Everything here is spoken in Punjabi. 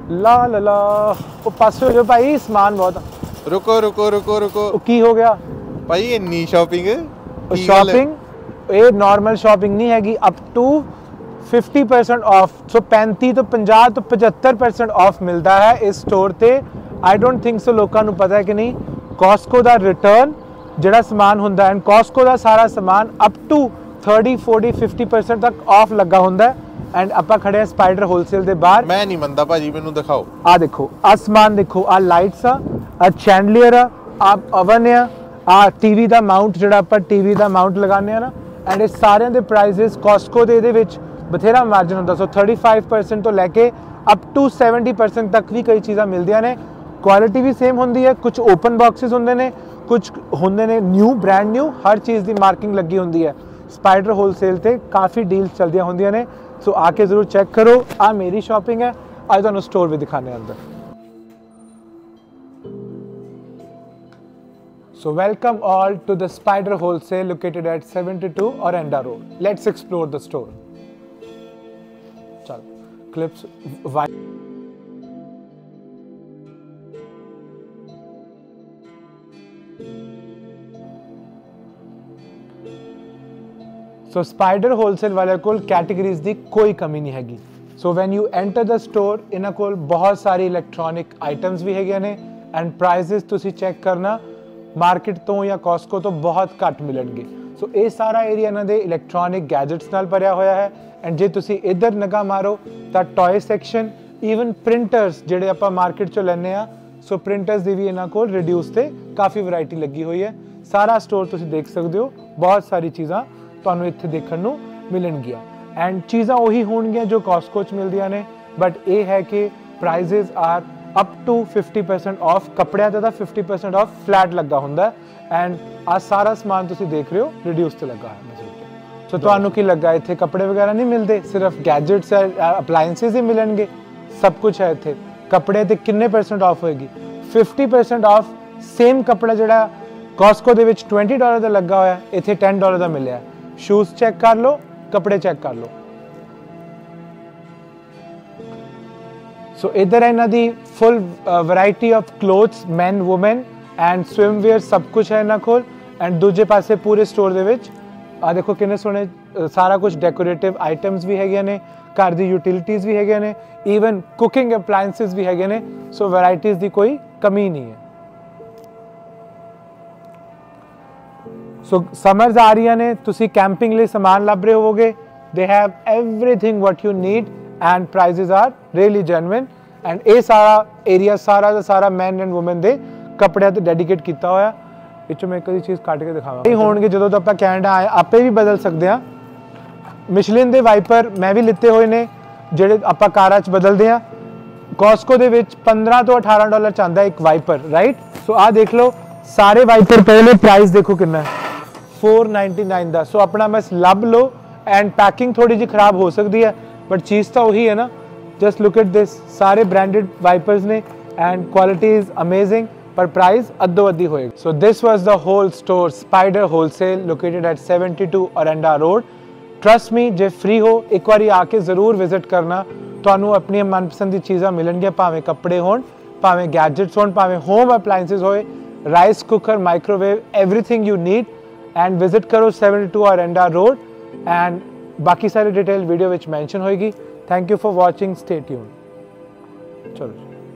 ला ला ला ਉਹ ਪਾਸੇ ਹੋ ਜਾ ਭਾਈ ਸਮਾਨ ਬਹੁਤ ਰੁਕੋ ਰੁਕੋ ਰੁਕੋ ਰੁਕੋ ਉਹ ਕੀ ਹੋ ਗਿਆ ਭਾਈ ਇੰਨੀ ਸ਼ਾਪਿੰਗ ਸ਼ਾਪਿੰਗ ਇਹ ਨਾਰਮਲ ਸ਼ਾਪਿੰਗ ਨਹੀਂ ਹੈਗੀ ਅਪ ਟੂ 50% ਆਫ ਸੋ 35 ਤੋਂ 50 ਤੋਂ 75% ਆਫ ਮਿਲਦਾ ਹੈ ਇਸ ਸਟੋਰ ਤੇ ਆਈ ਡੋਂਟ ਥਿੰਕ ਸੋ ਲੋਕਾਂ ਨੂੰ ਪਤਾ ਹੈ ਕਿ ਨਹੀਂ ਕਾਸਕੋ ਦਾ ਰਿਟਰਨ ਜਿਹੜਾ ਸਮਾਨ ਹੁੰਦਾ ਐਂਡ ਕਾਸਕੋ ਦਾ ਸਾਰਾ ਸਮਾਨ ਅਪ ਟੂ 30 40 50% ਤੱਕ ਆਫ ਲੱਗਾ ਹੁੰਦਾ ਐਂਡ ਆਪਾਂ ਖੜੇ ਆ ਸਪਾਈਡਰ ਹੋਲਸੇਲ ਦੇ ਬਾਹਰ ਮੈਂ ਨਹੀਂ ਮੰਨਦਾ ਭਾਜੀ ਮੈਨੂੰ ਦਿਖਾਓ ਆ ਦੇਖੋ ਆ ਸਮਾਨ ਦੇਖੋ ਆ ਲਾਈਟਸ ਆ ਚੈਂਡਲੀਅਰ ਆ ਓਵਨ ਆ ਟੀਵੀ ਦਾ ਮਾਊਂਟ ਜਿਹੜਾ ਆਪਾਂ ਟੀਵੀ ਦਾ ਮਾਊਂਟ ਲਗਾਉਂਦੇ ਆ ਨਾ ਐਂਡ ਇਹ ਸਾਰਿਆਂ ਦੇ ਪ੍ਰਾਈਸਿਸ ਕਾਸਕੋ ਦੇ ਇਹਦੇ ਵਿੱਚ ਬਥੇਰਾ ਮਾਰਜਨ ਹੁੰਦਾ ਸੋ 35% ਤੋਂ ਲੈ ਕੇ ਅਪ ਟੂ 70% ਤੱਕ ਵੀ ਕਈ ਚੀਜ਼ਾਂ ਮਿਲਦੀਆਂ ਨੇ ਕੁਆਲਿਟੀ ਵੀ ਸੇਮ ਹੁੰਦੀ ਹੈ ਕੁਝ ਓਪਨ ਬਾਕਸਿਸ ਹੁੰਦੇ ਨੇ ਕੁਝ ਹੁੰਦੇ ਨੇ ਨਿਊ ਬ੍ਰਾਂਡ ਨਿਊ ਹਰ ਚੀਜ਼ ਦੀ ਮਾਰਕਿੰਗ ਲੱਗੀ ਹੁੰਦੀ ਹੈ ਸਪਾਈਡਰ ਹੋਲਸੇਲ ਤੇ ਕਾਫੀ ਡੀਲਸ ਚੱਲਦੀਆਂ ਹੁੰਦੀਆਂ ਨੇ ਸੋ ਆ ਕੇ ਜ਼ਰੂਰ ਚੈੱਕ ਕਰੋ ਆ ਮੇਰੀ ਸ਼ਾਪਿੰਗ ਹੈ ਅੱਜ ਤੁਹਾਨੂੰ ਸਟੋਰ ਵੀ ਦਿਖਾਣੇ ਅੰਦਰ So welcome all to the Spider Wholesale located at 72 Orenda Road. Let's explore the store. Chal, clips wide. So Spider Wholesale वाले कोल categories दी कोई कमी नहीं हैगी. So when you enter the store, इन्हां कोल बहुत सारी electronic items भी हैगे ने and prices तुसी check करना ਮਾਰਕੀਟ ਤੋਂ ਜਾਂ ਕਾਸਕੋ ਤੋਂ ਬਹੁਤ ਘੱਟ ਮਿਲਣਗੇ ਸੋ ਇਹ ਸਾਰਾ ਏਰੀਆ ਇਹਨਾਂ ਦੇ ਇਲੈਕਟ੍ਰੋਨਿਕ ਗੈਜਟਸ ਨਾਲ ਭਰਿਆ ਹੋਇਆ ਹੈ ਐਂਡ ਜੇ ਤੁਸੀਂ ਇੱਧਰ ਨਿਗਾਹ ਮਾਰੋ ਤਾਂ ਟੌਏ ਸੈਕਸ਼ਨ ਈਵਨ ਪ੍ਰਿੰਟਰਸ ਜਿਹੜੇ ਆਪਾਂ ਮਾਰਕੀਟ ਚੋਂ ਲੈਂਦੇ ਆ ਸੋ ਪ੍ਰਿੰਟਰਸ ਦੀ ਵੀ ਇਹਨਾਂ ਕੋਲ ਰਿਡਿਊਸ ਤੇ ਕਾਫੀ ਵੈਰਾਈਟੀ ਲੱਗੀ ਹੋਈ ਹੈ ਸਾਰਾ ਸਟੋਰ ਤੁਸੀਂ ਦੇਖ ਸਕਦੇ ਹੋ ਬਹੁਤ ਸਾਰੀ ਚੀਜ਼ਾਂ ਤੁਹਾਨੂੰ ਇੱਥੇ ਦੇਖਣ ਨੂੰ ਮਿਲਣਗੀਆਂ ਐਂਡ ਚੀਜ਼ਾਂ ਉਹੀ ਹੋਣਗੀਆਂ ਜੋ ਕਾਸਕੋ 'ਚ ਮਿਲਦੀਆਂ ਨੇ ਬਟ ਇਹ ਹੈ ਕਿ prices are up to 50% off ਕੱਪੜਿਆਂ ਤੇ ਤਾਂ 50% off flat ਲੱਗਾ ਹੁੰਦਾ ਐਂਡ ਆ ਸਾਰਾ ਸਮਾਨ ਤੁਸੀਂ ਦੇਖ ਰਹੇ ਹੋ ਰਿਡਿਊਸ ਤੇ ਲੱਗਾ ਹੈ ਮਜ਼ਦੂਰ ਸੋ ਤੁਹਾਨੂੰ ਕੀ ਲੱਗਾ ਇੱਥੇ ਕੱਪੜੇ ਵਗੈਰਾ ਨਹੀਂ ਮਿਲਦੇ ਸਿਰਫ ਗੈਜਟਸ ਅਪਲਾਈਐਂਸਸ ਹੀ ਮਿਲਣਗੇ ਸਭ ਕੁਝ ਹੈ ਇੱਥੇ ਕੱਪੜੇ ਤੇ ਕਿੰਨੇ % ਆਫ ਹੋਏਗੀ 50% ਆਫ ਸੇਮ ਕੱਪੜਾ ਜਿਹੜਾ ਕਾਸਕੋ ਦੇ ਵਿੱਚ $20 ਦਾ ਲੱਗਾ ਹੋਇਆ ਇੱਥੇ $10 ਦਾ ਮਿਲਿਆ ਸ਼ੂਜ਼ ਚੈੱਕ ਕਰ ਲਓ ਕੱਪੜੇ ਚੈੱਕ ਕਰ ਲਓ So इधर है ना दी full variety of clothes men women and swimwear सब कुछ है ना खोल and दूजे पासे पूरे स्टोर दे विच आ देखो किन्ने सोने सारा कुछ decorative items भी हैगे ने घर दी utilities भी हैगे ने even cooking appliances भी हैगे ने so varieties दी कोई कमी नहीं है so summers आ रही ने तुसी camping लिए सामान लभ रहे होगे they have everything what you need and prices are really genuine and ਇਹ ਸਾਰਾ ਏਰੀਆ ਸਾਰਾ ਦਾ ਸਾਰਾ men and women ਦੇ ਕੱਪੜਿਆਂ ਤੇ ਡੈਡੀਕੇਟ ਕੀਤਾ ਹੋਇਆ ਵਿੱਚੋਂ ਮੈਂ ਇੱਕ ਦੀ ਚੀਜ਼ ਕੱਢ ਕੇ ਦਿਖਾਵਾਂਗਾ ਇਹ ਹੋਣਗੇ ਜਦੋਂ ਤੋਂ ਆਪਾਂ ਕੈਨੇਡਾ ਆਏ ਆਪੇ ਵੀ ਬਦਲ ਸਕਦੇ ਆ ਮਿਸ਼ਲਿਨ ਦੇ ਵਾਈਪਰ ਮੈਂ ਵੀ ਲਿੱਤੇ ਹੋਏ ਨੇ ਜਿਹੜੇ ਆਪਾਂ ਕਾਰਾਂ 'ਚ ਬਦਲਦੇ ਆ ਕਾਸਕੋ ਦੇ ਵਿੱਚ $15 ਤੋਂ $18 ਚਾਹੁੰਦਾ ਇੱਕ ਵਾਈਪਰ ਰਾਈਟ ਸੋ ਆਹ ਦੇਖ ਲਓ ਸਾਰੇ ਵਾਈਪਰ ਪਹਿਲੇ ਪ੍ਰਾਈਸ ਦੇਖੋ ਕਿੰਨਾ ਹੈ $499 ਦਾ ਸੋ ਆਪਣਾ ਬਸ ਲੱਭ ਲਓ ਐਂਡ ਪੈਕਿੰਗ ਥੋੜੀ ਜਿਹੀ ਖਰਾਬ ਹੋ ਸਕਦੀ ਹੈ बट चीज़ तो वही है ना जस्ट लुक एट दिस सारे ब्रांडेड वाइपर्स ने एंड क्वालिटी इज अमेजिंग पर प्राइस अद्धो अद्धी होएगी so this was the whole store Spider wholesale located at 72 Orenda road trust me जे फ्री हो एक बारी आके जरूर विजिट करना ਤੁਹਾਨੂੰ ਆਪਣੀ ਮਨਪਸੰਦ ਦੀ ਚੀਜ਼ਾਂ ਮਿਲਣਗੀਆਂ ਭਾਵੇਂ ਕੱਪੜੇ ਹੋਣ ਭਾਵੇਂ ਗੈਜਟਸ ਹੋਣ ਭਾਵੇਂ ਹੋਮ ਅਪਲਾਈਐਂਸਸ ਹੋਏ rice cooker microwave everything you need and visit करो 72 ओरेंडा रोड एंड बाकी सारी डिटेल वीडियो विच मेंशन होएगी thank you for watching stay tuned चलो